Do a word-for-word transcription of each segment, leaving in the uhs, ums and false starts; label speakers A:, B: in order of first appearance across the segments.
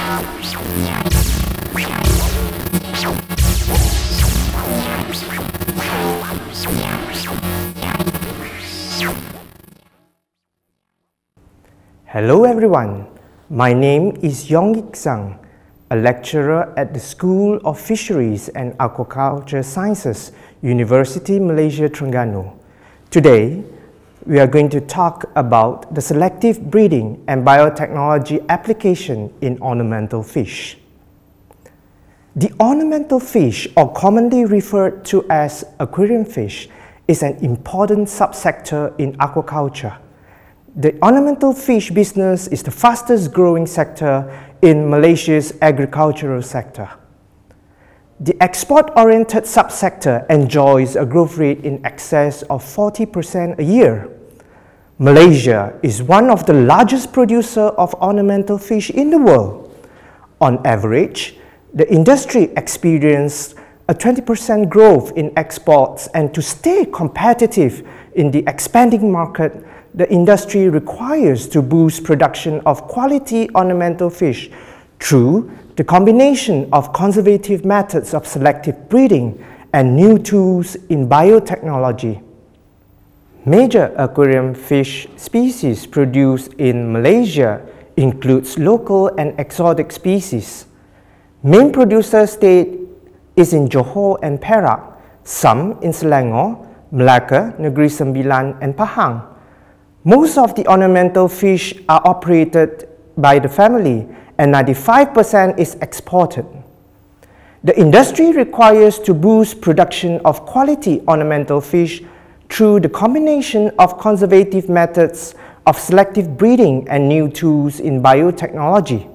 A: Hello everyone, my name is Yeong, a lecturer at the School of Fisheries and Aquaculture Sciences, University Malaysia Terengganu. Today, we are going to talk about the selective breeding and biotechnology application in ornamental fish. The ornamental fish, or commonly referred to as aquarium fish, is an important subsector in aquaculture. The ornamental fish business is the fastest growing sector in Malaysia's agricultural sector. The export-oriented subsector enjoys a growth rate in excess of forty percent a year. Malaysia is one of the largest producers of ornamental fish in the world. On average, the industry experienced a twenty percent growth in exports, and to stay competitive in the expanding market, the industry requires to boost production of quality ornamental fish through the combination of conservative methods of selective breeding and new tools in biotechnology. Major aquarium fish species produced in Malaysia includes local and exotic species. Main producer state is in Johor and Perak, some in Selangor, Melaka, Negeri Sembilan, and Pahang. Most of the ornamental fish are operated by the family, and ninety-five percent is exported. The industry requires to boost production of quality ornamental fish through the combination of conservative methods of selective breeding and new tools in biotechnology.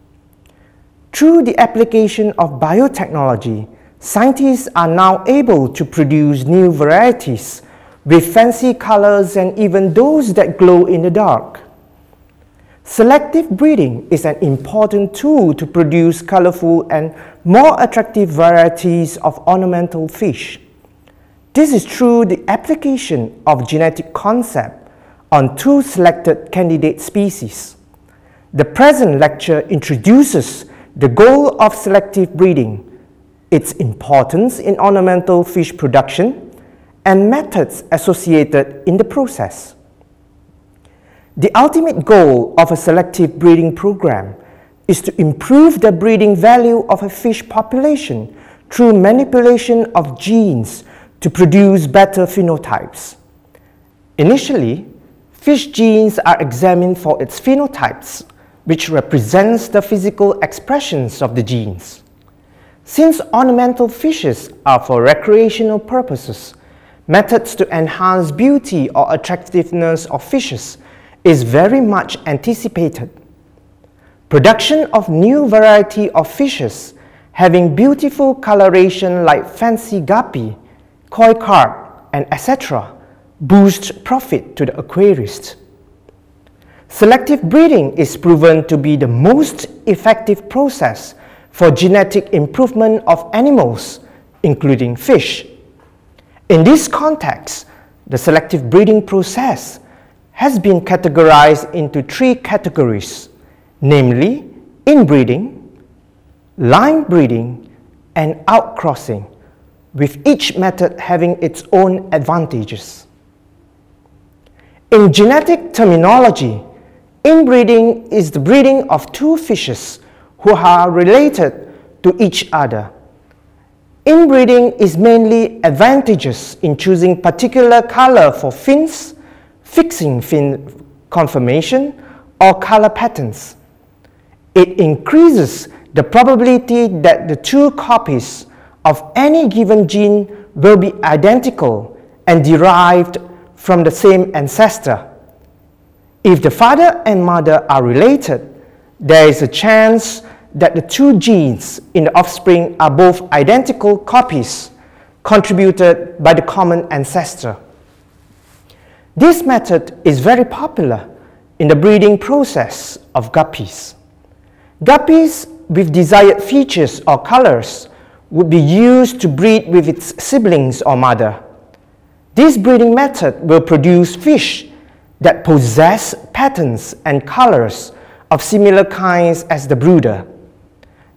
A: Through the application of biotechnology, scientists are now able to produce new varieties with fancy colors and even those that glow in the dark. Selective breeding is an important tool to produce colorful and more attractive varieties of ornamental fish. This is through the application of genetic concept on two selected candidate species. The present lecture introduces the goal of selective breeding, its importance in ornamental fish production, and methods associated in the process. The ultimate goal of a selective breeding program is to improve the breeding value of a fish population through manipulation of genes to produce better phenotypes. Initially, fish genes are examined for its phenotypes, which represents the physical expressions of the genes. Since ornamental fishes are for recreational purposes, methods to enhance beauty or attractiveness of fishes is very much anticipated. Production of new variety of fishes having beautiful coloration like fancy guppy, koi carp, and et cetera boosts profit to the aquarist. Selective breeding is proven to be the most effective process for genetic improvement of animals, including fish. In this context, the selective breeding process has been categorized into three categories, namely inbreeding, line breeding, and outcrossing, with each method having its own advantages. In genetic terminology, inbreeding is the breeding of two fishes who are related to each other. Inbreeding is mainly advantageous in choosing particular color for fins, fixing fin conformation, or color patterns. It increases the probability that the two copies of any given gene will be identical and derived from the same ancestor. If the father and mother are related, there is a chance that the two genes in the offspring are both identical copies contributed by the common ancestor. This method is very popular in the breeding process of guppies. Guppies with desired features or colors would be used to breed with its siblings or mother. This breeding method will produce fish that possess patterns and colors of similar kinds as the brooder.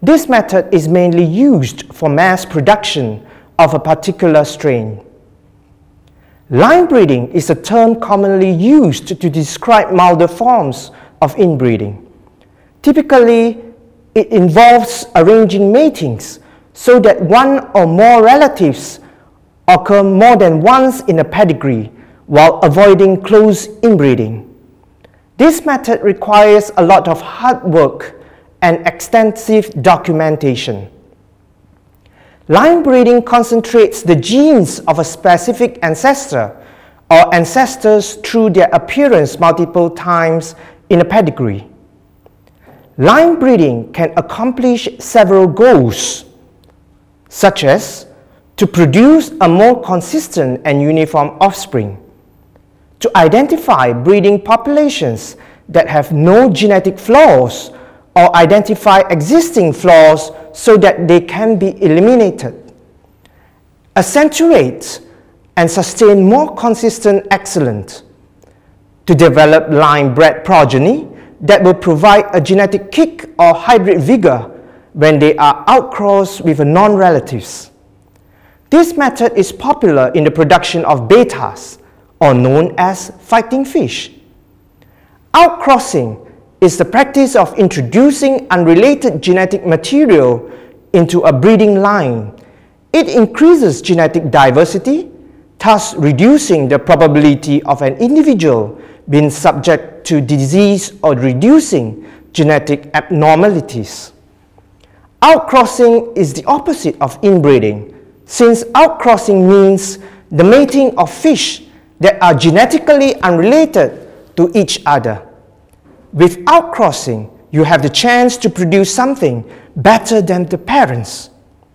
A: This method is mainly used for mass production of a particular strain. Line breeding is a term commonly used to describe milder forms of inbreeding. Typically, it involves arranging matings so that one or more relatives occur more than once in a pedigree while avoiding close inbreeding. This method requires a lot of hard work and extensive documentation. Line breeding concentrates the genes of a specific ancestor or ancestors through their appearance multiple times in a pedigree. Line breeding can accomplish several goals, such as to produce a more consistent and uniform offspring, to identify breeding populations that have no genetic flaws or identify existing flaws so that they can be eliminated, accentuate and sustain more consistent excellence, to develop line-bred progeny that will provide a genetic kick or hybrid vigor when they are outcrossed with non-relatives. This method is popular in the production of bettas, or known as fighting fish. Outcrossing is the practice of introducing unrelated genetic material into a breeding line. It increases genetic diversity, thus reducing the probability of an individual being subject to disease or reducing genetic abnormalities. Outcrossing is the opposite of inbreeding, since outcrossing means the mating of fish that are genetically unrelated to each other. With outcrossing, you have the chance to produce something better than the parents.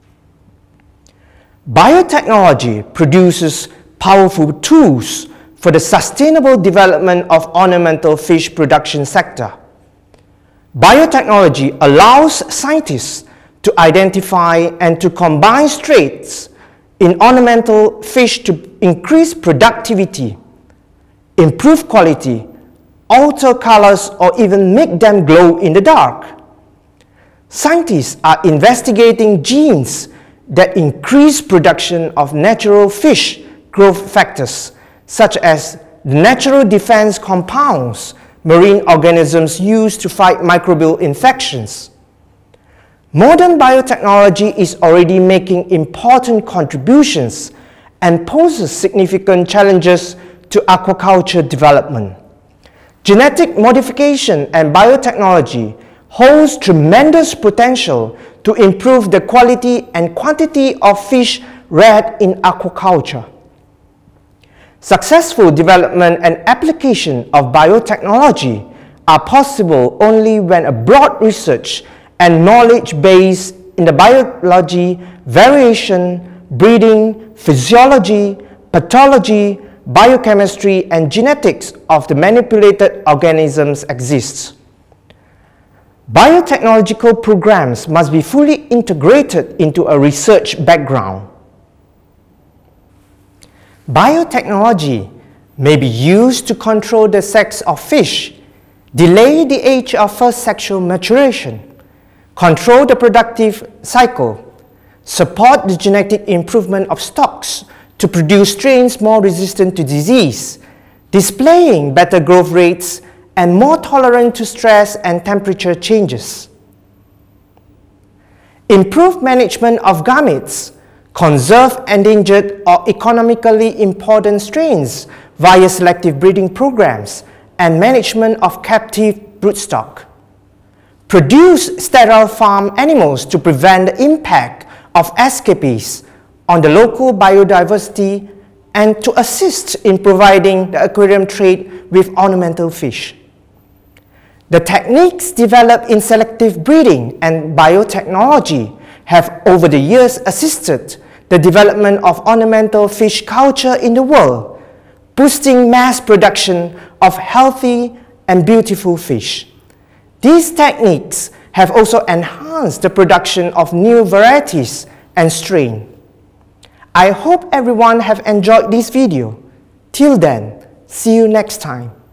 A: Biotechnology produces powerful tools for the sustainable development of ornamental fish production sector. Biotechnology allows scientists to identify and to combine traits in ornamental fish to increase productivity, improve quality, alter colors, or even make them glow in the dark. Scientists are investigating genes that increase production of natural fish growth factors, such as the natural defense compounds marine organisms use to fight microbial infections. Modern biotechnology is already making important contributions and poses significant challenges to aquaculture development. Genetic modification and biotechnology holds tremendous potential to improve the quality and quantity of fish reared in aquaculture. Successful development and application of biotechnology are possible only when a broad research and knowledge base in the biology, variation, breeding, physiology, pathology, biochemistry, and genetics of the manipulated organisms exists. Biotechnological programs must be fully integrated into a research background. Biotechnology may be used to control the sex of fish, delay the age of first sexual maturation, control the productive cycle, support the genetic improvement of stocks to produce strains more resistant to disease, displaying better growth rates and more tolerant to stress and temperature changes. Improve management of gametes, conserve endangered or economically important strains via selective breeding programs and management of captive broodstock. Produce sterile farm animals to prevent the impact of escapees on the local biodiversity and to assist in providing the aquarium trade with ornamental fish. The techniques developed in selective breeding and biotechnology have over the years assisted the development of ornamental fish culture in the world, boosting mass production of healthy and beautiful fish. These techniques have also enhanced the production of new varieties and strains. I hope everyone have enjoyed this video. Till then, see you next time.